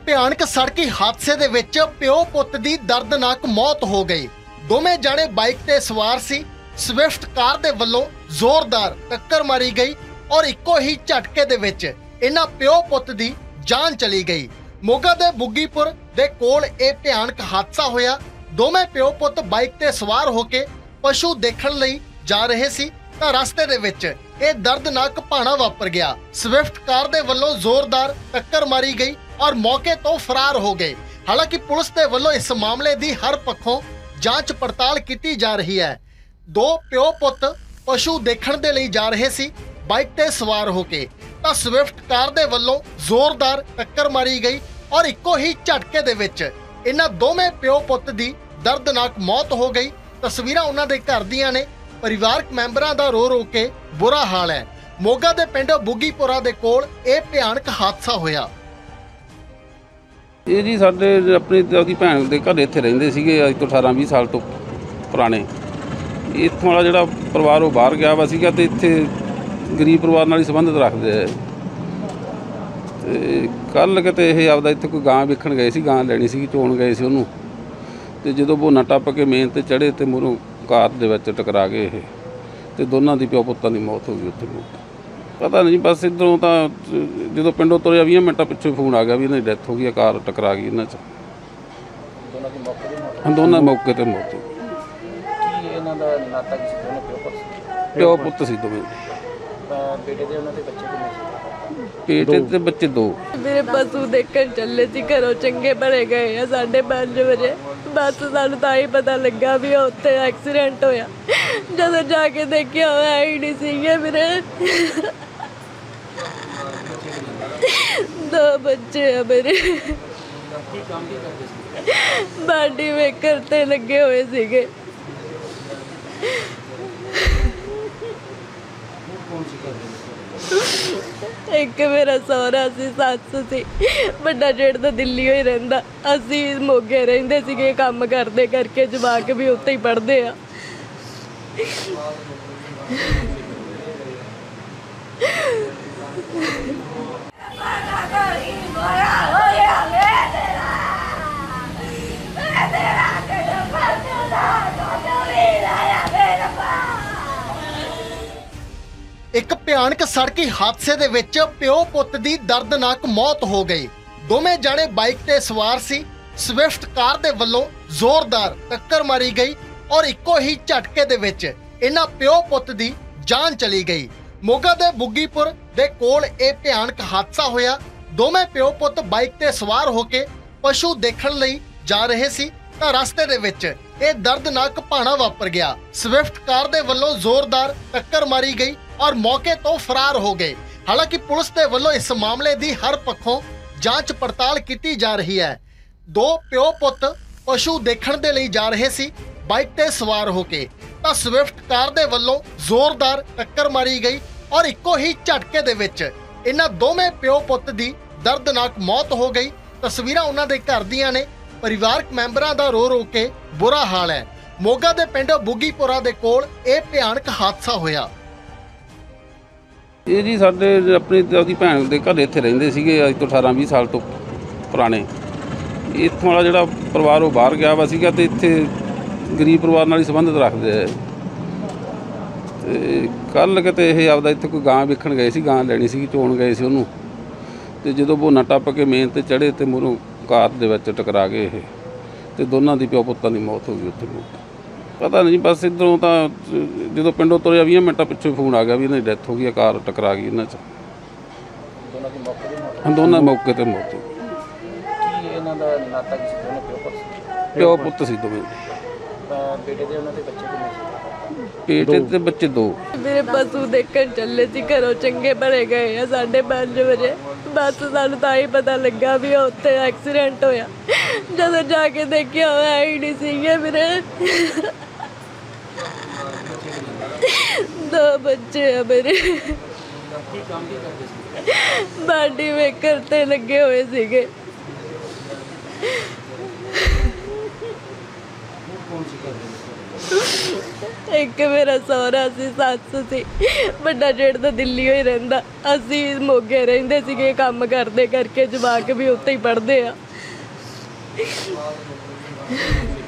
ਭਿਆਨਕ ਸੜਕੀ ਹਾਦਸੇ ਦੇ ਵਿੱਚ ਪਿਓ ਪੁੱਤ ਦੀ ਦਰਦਨਾਕ ਮੌਤ ਹੋ ਗਈ। ਦੋਵੇਂ ਜਾਣੇ ਬਾਈਕ ਤੇ ਸਵਾਰ ਸੀ। ਸਵਿਫਟ ਕਾਰ ਦੇ ਵੱਲੋਂ ਜ਼ੋਰਦਾਰ ਟੱਕਰ ਮਾਰੀ ਗਈ ਔਰ ਇੱਕੋ ਹੀ ਝਟਕੇ ਦੇ ਵਿੱਚ ਇਹਨਾਂ ਪਿਓ ਪੁੱਤ ਦੀ ਜਾਨ ਚਲੀ ਗਈ। ਮੋਗਾ ਦੇ ਬੁੱਗੀਪੁਰ ਦੇ ਕੋਲ ਇਹ ਭਿਆਨਕ ਹਾਦਸਾ ਹੋਇਆ। ਦੋਵੇਂ ਪਿਓ ਪੁੱਤ ਬਾਈਕ ਤੇ ਸਵਾਰ ਹੋ ਕੇ ਪਸ਼ੂ ਦੇਖਣ ਲਈ ਜਾ ਰਹੇ ਸੀ ਤਾਂ ਰਸਤੇ ਦੇ ਵਿੱਚ ਇਹ ਦਰਦਨਾਕ ਭਾਣਾ ਵਾਪਰ ਗਿਆ। ਸਵਿਫਟ ਕਾਰ ਦੇ ਵੱਲੋਂ ਜ਼ੋਰਦਾਰ ਟੱਕਰ ਮਾਰੀ ਗਈ ਔਰ ਮੌਕੇ ਤੋਂ ਫਰਾਰ ਹੋ ਗਏ। ਹਾਲਾਂਕਿ ਪੁਲਿਸ ਦੇ ਵੱਲੋਂ ਇਸ ਮਾਮਲੇ ਦੀ ਹਰ ਪੱਖੋਂ ਜਾਂਚ ਪੜਤਾਲ ਕੀਤੀ ਜਾ ਰਹੀ ਹੈ। ਦੋ ਪਿਓ ਪੁੱਤ ਪਸ਼ੂ ਦੇਖਣ ਦੇ ਲਈ ਜਾ ਰਹੇ ਸੀ ਬਾਈਕ ਤੇ ਸਵਾਰ ਹੋ ਕੇ ਤਾਂ ਸਵਿਫਟ ਕਾਰ ਦੇ ਵੱਲੋਂ ਜ਼ੋਰਦਾਰ ਟੱਕਰ ਮਾਰੀ ਗਈ ਔਰ ਇੱਕੋ ਹੀ ਝਟਕੇ ਦੇ ਵਿੱਚ ਇਹਨਾਂ ਦੋਵੇਂ ਪਿਓ ਪੁੱਤ ਦੀ ਦਰਦਨਾਕ ਮੌਤ ਹੋ ਗਈ। ਤਸਵੀਰਾਂ ਉਹਨਾਂ ਦੇ ਘਰ ਦੀਆਂ ਨੇ। ਪਰਿਵਾਰਕ ਮੈਂਬਰਾਂ ਦਾ ਰੋ ਰੋ ਕੇ ਬੁਰਾ ਹਾਲ ਹੈ। ਮੋਗਾ ਦੇ ਪਿੰਡ ਬੁੱਗੀਪੁਰਾ ਦੇ ਕੋਲ ਇਹ ਭਿਆਨਕ ਹਾਦਸਾ ਹੋਇਆ। ਇਹ ਜੀ ਸਾਡੇ ਆਪਣੀ ਉਹਦੀ ਭੈਣ ਦੇ ਘਰ ਇੱਥੇ ਰਹਿੰਦੇ ਸੀਗੇ ਅੱਜ ਤੋਂ 18-20 ਸਾਲ ਤੋਂ ਪੁਰਾਣੇ। ਇੱਥੋਂ ਵਾਲਾ ਜਿਹੜਾ ਪਰਿਵਾਰ ਉਹ ਬਾਹਰ ਗਿਆ ਵਾ ਸੀਗਾ ਤੇ ਇੱਥੇ ਗਰੀਬ ਪਰਿਵਾਰ ਨਾਲ ਹੀ ਸੰਬੰਧਿਤ ਰੱਖਦੇ ਆ। ਤੇ ਕੱਲ੍ਹ ਕਿਤੇ ਇਹ ਆਪਦਾ ਇੱਥੇ ਕੋਈ ਗਾਂ ਵੇਖਣ ਗਏ ਸੀ, ਗਾਂ ਲੈਣੀ ਸੀ, ਚੋਣ ਗਏ ਸੀ ਉਹਨੂੰ। ਤੇ ਜਦੋਂ ਬੋਨਾ ਟੱਪ ਕੇ ਮੇਨ ਤੇ ਚੜ੍ਹੇ ਤੇ ਮੂਹਰੋਂ ਕਾਰ ਦੇ ਵਿੱਚ ਟਕਰਾ ਗਏ ਇਹ ਤੇ ਦੋਨਾਂ ਦੀ ਪਿਓ ਪੁੱਤਾਂ ਦੀ ਮੌਤ ਹੋ ਗਈ ਉੱਥੇ। ਪਤਾ ਨਹੀਂ ਬਸ ਇੱਧਰੋਂ ਤਾਂ ਜਦੋਂ ਪਿੰਡੋਂ ਤੁਰਿਆ 20 ਮਿੰਟਾਂ ਪਿੱਛੇ ਫੋਨ ਆ ਗਿਆ ਵੀ ਇਹਨਾਂ ਦੀ ਡੈਥ ਹੋ ਗਈ, ਕਾਰ ਟਕਰਾ ਗਈ ਇਹਨਾਂ 'ਚ। ਦੋਨਾਂ ਮੌਕੇ ਤੇ ਮੌਤ ਹੋ ਗਈ। ਕੀ ਇਹਨਾਂ ਦਾ ਨਾਤਾ ਕਿਸੇ ਦੋਨੋਂ ਪਿਓ ਪੁੱਤ ਸੀ? ਪਿਓ ਪੁੱਤ ਸੀ ਦੋਵੇਂ। ਬੇਟੇ ਦੇ ਉਹਨਾਂ ਦੇ ਬੱਚੇ ਕਿੰਨੇ ਸੀ? ਬੇਟੇ ਤੇ ਬੱਚੇ 2। ਮੇਰੇ ਪਸ਼ੂ ਦੇਖਣ ਚੱਲੇ ਸੀ, ਘਰੋਂ ਚੰਗੇ ਭਲੇ ਗਏ ਆ 5:30 ਵਜੇ। ਬਸ ਸਾਨੂੰ ਤਾਂ ਹੀ ਪਤਾ ਲੱਗਾ ਵੀ ਉੱਥੇ ਐਕਸੀਡੈਂਟ ਹੋਇਆ। ਜਦੋਂ ਜਾ ਕੇ ਦੇਖਿਆ ਹੋਇਆ ਹੀ ਨਹੀਂ ਸੀਗੇ ਮੇਰੇ। 2 ਬੱਚੇ ਆ ਮੇਰੇ। ਕੀ ਕੰਮ ਕੀ ਕਰਦੇ ਸੀ? ਬਾਡੀ ਮੇਕਰ ਤੇ ਲੱਗੇ ਹੋਏ ਸੀਗੇ। ਕੌਣ ਸੀ ਕਰਦੇ? ਇੱਕ ਮੇਰਾ ਸਹੁਰਾ ਸੀ, ਸੱਸ ਸੀ। ਵੱਡਾ ਜੇਠ ਤਾਂ ਦਿੱਲੀ ਹੀ ਰਹਿੰਦਾ। ਅਸੀਂ ਮੋਗੇ ਰਹਿੰਦੇ ਸੀਗੇ। ਕੰਮ ਕਰਦੇ ਕਰਕੇ ਜਵਾਕ ਵੀ ਉੱਥੇ ਹੀ ਪੜ੍ਹਦੇ ਆ। ਇੱਕ ਭਿਆਨਕ ਸੜਕੀ ਹਾਦਸੇ ਦੇ ਵਿੱਚ ਪਿਓ ਪੁੱਤ ਦੀ ਦਰਦਨਾਕ ਮੌਤ ਹੋ ਗਈ। ਦੋਵੇਂ ਜਾਣੇ ਬਾਈਕ ਤੇ ਸਵਾਰ ਸੀ। ਸਵਿਫਟ ਕਾਰ ਦੇ ਵੱਲੋਂ ਜ਼ੋਰਦਾਰ ਟੱਕਰ ਮਾਰੀ ਗਈ ਔਰ ਇੱਕੋ ਹੀ ਝਟਕੇ ਦੇ ਵਿੱਚ ਇਹਨਾਂ ਪਿਓ ਪੁੱਤ ਦੀ ਜਾਨ ਚਲੀ ਗਈ। ਮੋਗਾ ਦੇ ਬੁੱਗੀਪੁਰ ਦੇ ਕੋਲ ਇਹ ਭਿਆਨਕ ਹਾਦਸਾ ਹੋਇਆ। ਦੋਵੇਂ ਪਿਓ ਪੁੱਤ ਬਾਈਕ ਤੇ ਸਵਾਰ ਹੋ ਕੇ ਪਸ਼ੂ ਦੇਖਣ ਲਈ ਜਾ ਰਹੇ ਸੀ ਤਾਂ ਰਸਤੇ ਦੇ ਵਿੱਚ ਇਹ ਦਰਦਨਾਕ ਭਾਣਾ ਵਾਪਰ ਗਿਆ। ਸਵਿਫਟ ਕਾਰ ਦੇ ਵੱਲੋਂ ਜ਼ੋਰਦਾਰ ਟੱਕਰ ਮਾਰੀ ਗਈ ਔਰ ਮੌਕੇ ਤੋਂ ਫਰਾਰ ਹੋ ਗਏ। ਹਾਲਾਂਕਿ ਪੁਲਿਸ ਦੇ ਵੱਲੋਂ ਇਸ ਮਾਮਲੇ ਦੀ ਹਰ ਪੱਖੋਂ ਜਾਂਚ ਪੜਤਾਲ ਕੀਤੀ ਜਾ ਰਹੀ ਹੈ। ਦੋ ਪਿਓ ਪੁੱਤ ਪਸ਼ੂ ਦੇਖਣ ਦੇ ਲਈ ਜਾ ਰਹੇ ਸੀ ਬਾਈਕ ਤੇ ਸਵਾਰ ਹੋ ਕੇ ਤਾਂ ਸਵਿਫਟ ਕਾਰ ਦੇ ਵੱਲੋਂ ਜ਼ੋਰਦਾਰ ਟੱਕਰ ਮਾਰੀ ਗਈ ਔਰ ਇੱਕੋ ਹੀ ਝਟਕੇ ਦੇ ਵਿੱਚ ਇਹਨਾਂ ਦੋਵੇਂ ਪਿਓ ਪੁੱਤ ਦੀ ਦਰਦਨਾਕ ਮੌਤ ਹੋ ਗਈ। ਤਸਵੀਰਾਂ ਉਹਨਾਂ ਦੇ ਘਰ ਦੀਆਂ ਨੇ। ਪਰਿਵਾਰਕ ਮੈਂਬਰਾਂ ਦਾ ਰੋ ਰੋ ਕੇ ਬੁਰਾ ਹਾਲ ਹੈ। ਮੋਗਾ ਦੇ ਪਿੰਡ ਬੁੱਗੀਪੁਰਾ ਦੇ ਕੋਲ ਇਹ ਭਿਆਨਕ ਹਾਦਸਾ ਹੋਇਆ। ਇਹ ਜੀ ਸਾਡੇ ਆਪਣੀ ਉਹਦੀ ਭੈਣ ਦੇ ਘਰ ਇੱਥੇ ਰਹਿੰਦੇ ਸੀਗੇ ਅੱਜ ਤੋਂ 18-20 ਸਾਲ ਤੋਂ ਪੁਰਾਣੇ। ਇੱਥੋਂ ਵਾਲਾ ਜਿਹੜਾ ਪਰਿਵਾਰ ਉਹ ਬਾਹਰ ਗਿਆ ਵਾ ਸੀਗਾ ਤੇ ਇੱਥੇ ਗਰੀਬ ਪਰਿਵਾਰ ਨਾਲ ਹੀ ਸੰਬੰਧਿਤ ਰੱਖਦੇ ਆ। ਤੇ ਕੱਲ੍ਹ ਕਿਤੇ ਇਹ ਆਪਦਾ ਇੱਥੇ ਕੋਈ ਗਾਂ ਵੇਖਣ ਗਏ ਸੀ, ਗਾਂ ਲੈਣੀ ਸੀ, ਚੋਣ ਗਏ ਸੀ ਉਹਨੂੰ। ਤੇ ਜਦੋਂ ਬੋਨਾ ਟੱਪ ਕੇ ਮੇਨ ਤੇ ਚੜ੍ਹੇ ਤੇ ਮੂਹਰੋਂ ਕਾਰ ਦੇ ਵਿੱਚ ਟਕਰਾ ਗਏ ਇਹ ਤੇ ਦੋਨਾਂ ਦੀ ਪਿਓ ਪੁੱਤਾਂ ਦੀ ਮੌਤ ਹੋ ਗਈ ਉੱਥੇ। ਪਤਾ ਨਹੀਂ ਬਸ ਇੱਧਰੋਂ ਤਾਂ ਜਦੋਂ ਪਿੰਡੋਂ ਤੁਰਿਆ 20 ਮਿੰਟਾਂ ਪਿੱਛੇ ਫੋਨ ਆ ਗਿਆ ਵੀ ਇਹਨਾਂ ਦੀ ਡੈਥ ਹੋ ਗਈ, ਕਾਰ ਟਕਰਾ ਗਈ ਇਹਨਾਂ 'ਚ। ਦੋਨਾਂ ਮੌਕੇ ਤੇ ਮੌਤ ਹੋ ਗਈ। ਕੀ ਇਹਨਾਂ ਦਾ ਨਾਤਾ ਕਿਸੇ ਦੋਨੋਂ ਪਿਓ ਪੁੱਤ ਸੀ? ਪਿਓ ਪੁੱਤ ਸੀ ਦੋਵੇਂ। ਬੇਟੇ ਦੇ ਉਹਨਾਂ ਦੇ ਬੱਚੇ ਕਿੰਨੇ ਸੀ? ਬੇਟੇ ਤੇ ਬੱਚੇ 2। ਮੇਰੇ ਪਸ਼ੂ ਦੇਖਣ ਚੱਲੇ ਸੀ, ਘਰੋਂ ਚੰਗੇ ਭਲੇ ਗਏ ਆ 5:30 ਵਜੇ। ਬਸ ਸਾਨੂੰ ਤਾਂ ਹੀ ਪਤਾ ਲੱਗਾ ਵੀ ਉੱਥੇ ਐਕਸੀਡੈਂਟ ਹੋਇਆ। ਜਦੋਂ ਜਾ ਕੇ ਦੇਖਿਆ ਹੋਇਆ ਹੀ ਨਹੀਂ ਸੀਗੇ ਮੇਰੇ। 2 ਬੱਚੇ ਆ ਮੇਰੇ। ਕੀ ਕੰਮ ਕੀ ਕਰਦੇ ਸੀ? ਬਾਡੀ ਮੇਕਰ ਤੇ ਲੱਗੇ ਹੋਏ ਸੀਗੇ। ਕੌਣ ਸੀ ਕਰਦੇ? ਇੱਕ ਮੇਰਾ ਸਹੁਰਾ ਸੀ, ਸੱਸ ਸੀ, ਵੱਡਾ ਜੇਠ ਤਾਂ ਦਿੱਲੀ ਹੀ ਰਹਿੰਦਾ। ਅਸੀਂ ਮੋਗੇ ਰਹਿੰਦੇ ਸੀਗੇ, ਕੰਮ ਕਰਦੇ ਕਰਕੇ ਜਵਾਕ ਵੀ ਉੱਥੇ ਹੀ ਪੜ੍ਹਦੇ ਆ।